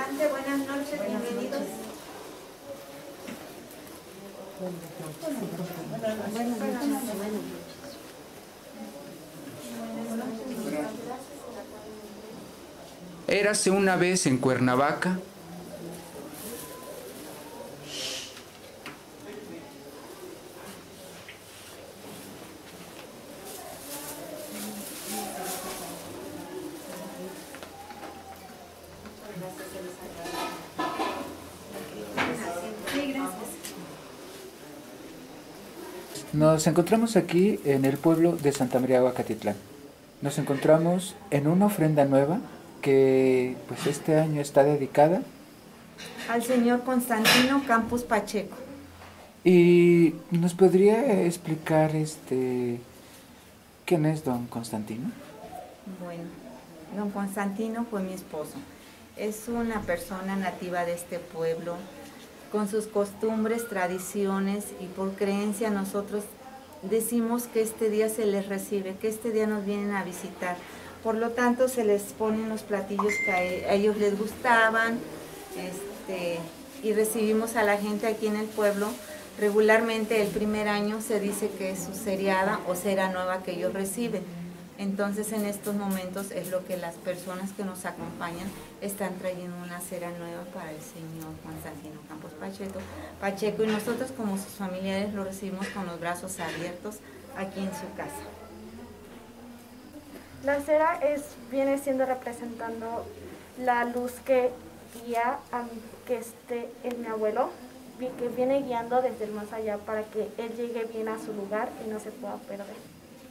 Adelante, buenas noches, bienvenidos. Érase una vez en Cuernavaca Nos encontramos aquí en el pueblo de Santa María Huacatitlán. Nos encontramos en una ofrenda nueva que pues este año está dedicada al señor Constantino Campos Pacheco. ¿Y nos podría explicar quién es don Constantino? Bueno, don Constantino fue mi esposo. Es una persona nativa de este pueblo, con sus costumbres, tradiciones, y por creencia nosotros decimos que este día se les recibe, que este día nos vienen a visitar. Por lo tanto, se les ponen los platillos que a ellos les gustaban, y recibimos a la gente aquí en el pueblo. Regularmente el primer año se dice que es su ceriada o cera nueva que ellos reciben. Entonces en estos momentos es lo que las personas que nos acompañan están trayendo una cera nueva para el señor Constantino Campos Pacheco, y nosotros como sus familiares lo recibimos con los brazos abiertos aquí en su casa. La cera viene siendo representando la luz que guía mi abuelo, que viene guiando desde el más allá para que él llegue bien a su lugar y no se pueda perder.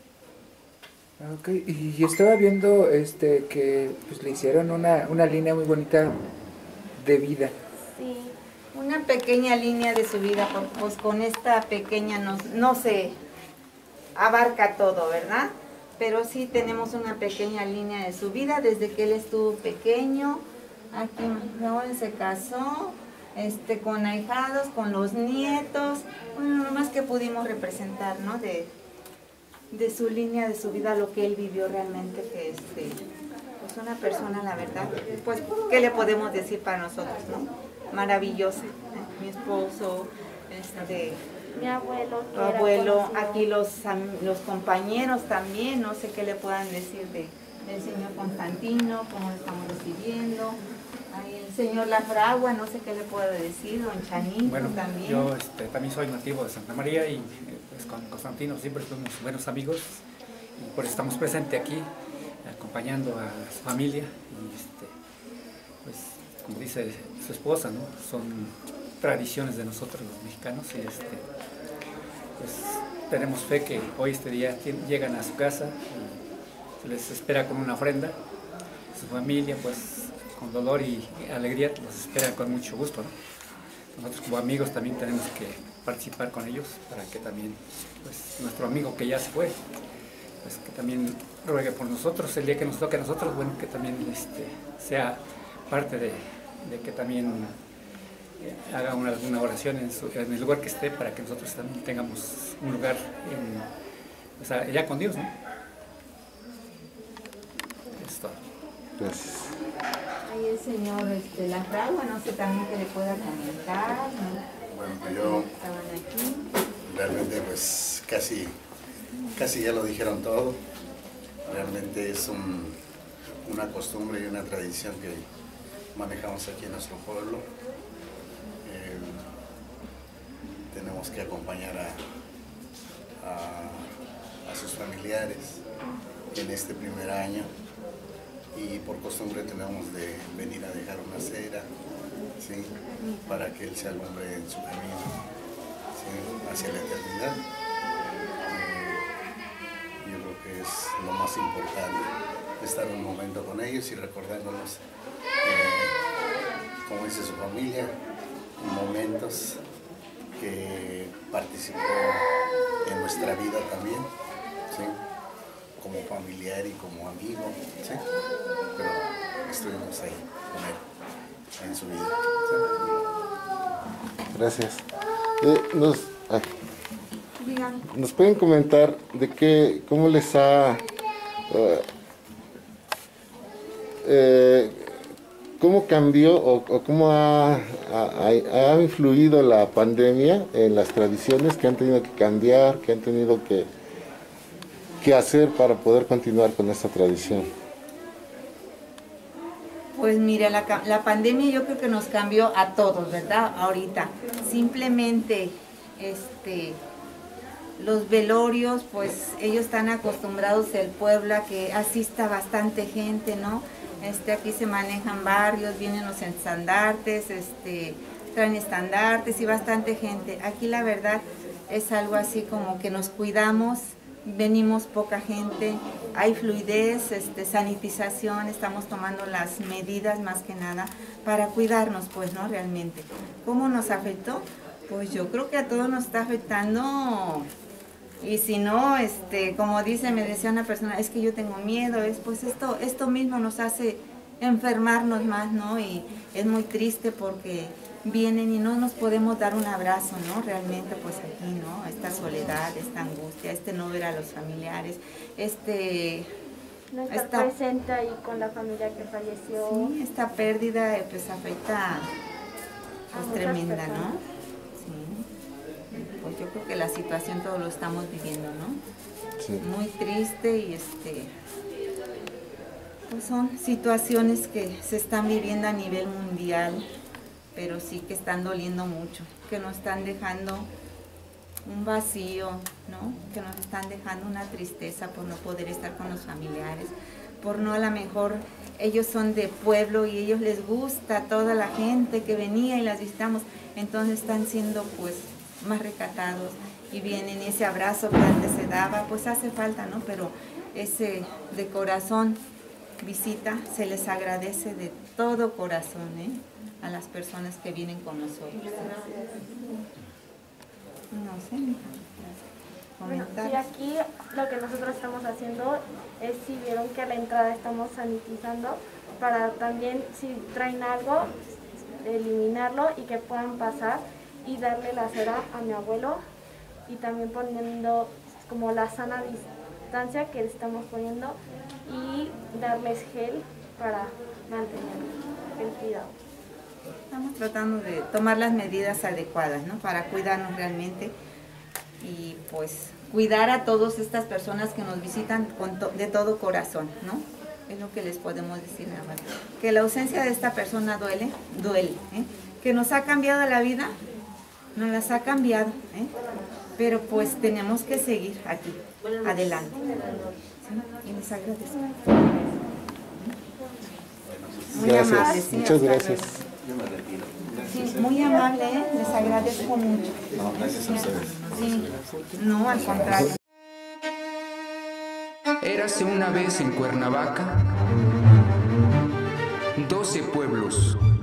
Ok, y estaba viendo que pues, le hicieron una línea muy bonita de vida. Sí, una pequeña línea de su vida, pues con esta pequeña no se abarca todo, ¿verdad? Pero sí tenemos una pequeña línea de su vida desde que él estuvo pequeño. Aquí ahora se casó, con ahijados, con los nietos, bueno, lo más que pudimos representar, ¿no? De su línea, de su vida, lo que él vivió realmente, que pues una persona, la verdad, pues, ¿qué le podemos decir para nosotros, no? Maravillosa, ¿eh? Mi esposo, mi abuelo, tu abuelo, aquí los compañeros también, no sé qué le puedan decir del señor Constantino, cómo lo estamos recibiendo. Ahí el señor Lafragua, no sé qué le puedo decir, don Chanito, bueno, también. Yo también soy nativo de Santa María y pues, con Constantino siempre fuimos buenos amigos, y por eso estamos presentes aquí acompañando a su familia y pues como dice su esposa, ¿no? Son tradiciones de nosotros los mexicanos y pues tenemos fe que hoy día llegan a su casa y se les espera con una ofrenda. Su familia pues con dolor y alegría los espera con mucho gusto, ¿no? Nosotros como amigos también tenemos que participar con ellos para que también pues nuestro amigo que ya se fue pues que también ruegue por nosotros el día que nos toque a nosotros, bueno, que también sea parte de que también haga alguna oración en el lugar que esté, para que nosotros también tengamos un lugar allá con Dios, ¿no? Eso es todo. Gracias. Ahí el señor Lafragua, no sé también que le pueda comentar, ¿no? Bueno, pues yo Estaban aquí. realmente pues casi ya lo dijeron todo. Realmente es una costumbre y una tradición que manejamos aquí en nuestro pueblo. Tenemos que acompañar a sus familiares en este primer año, y por costumbre tenemos de venir a dejar una cera, ¿sí? Para que él se alumbre en su camino, ¿sí? Hacia la eternidad. Yo creo que es lo más importante, estar un momento con ellos y recordándonos, como dice su familia, momentos que participó en nuestra vida también, ¿sí? Como familiar y como amigo, ¿sí? Pero estuvimos ahí con él en su vida, ¿sí? Gracias. Dígame. ¿Nos pueden comentar cómo les ha ¿cómo cambió o cómo ha influido la pandemia en las tradiciones que han tenido que cambiar, que han tenido que hacer para poder continuar con esta tradición? Pues mira, la pandemia yo creo que nos cambió a todos, ¿verdad? Ahorita, simplemente, los velorios, pues ellos están acostumbrados el pueblo a que asista bastante gente, ¿no? Aquí se manejan barrios, vienen los estandartes, traen estandartes y bastante gente. Aquí la verdad es algo así como que nos cuidamos, venimos poca gente, hay fluidez, sanitización, estamos tomando las medidas más que nada para cuidarnos, pues, ¿no? Realmente. ¿Cómo nos afectó? Pues yo creo que a todos nos está afectando. Y si no, como me decía una persona, es que yo tengo miedo, pues esto mismo nos hace enfermarnos más, ¿no? Y es muy triste porque vienen y no nos podemos dar un abrazo, ¿no? Realmente, pues aquí, ¿no? Esta soledad, esta angustia, no ver a los familiares, no estar presente ahí con la familia que falleció. Sí, esta pérdida, pues afecta, pues tremenda, personas, ¿no? Pues yo creo que la situación todos lo estamos viviendo, ¿no? Sí. Muy triste y pues son situaciones que se están viviendo a nivel mundial, pero sí que están doliendo mucho, que nos están dejando un vacío, ¿no? Que nos están dejando una tristeza por no poder estar con los familiares, por no, a lo mejor ellos son de pueblo y ellos les gusta toda la gente que venía y las visitamos, entonces están siendo pues más recatados y vienen, y ese abrazo que antes se daba, pues hace falta, ¿no? Pero ese de corazón visita, se les agradece de todo corazón, a las personas que vienen con nosotros. No sé, comentar. Sí, aquí lo que nosotros estamos haciendo es, si vieron que a la entrada estamos sanitizando, para también, si traen algo, eliminarlo y que puedan pasar y darle la cera a mi abuelo, y también poniendo como la sana distancia que estamos poniendo, y darles gel para mantener el cuidado. Estamos tratando de tomar las medidas adecuadas, ¿no? Para cuidarnos realmente y pues cuidar a todas estas personas que nos visitan de todo corazón, ¿no? Es lo que les podemos decir nada más. Que la ausencia de esta persona duele, que nos ha cambiado la vida, nos las ha cambiado, pero pues tenemos que seguir aquí, adelante. ¿Sí? Y les agradezco. Muy Gracias, amable, sí, muchas hasta gracias. luego. Sí, muy amable, les agradezco mucho. No, gracias a ustedes. Sí, no, al contrario. Érase una vez en Cuernavaca 12 pueblos.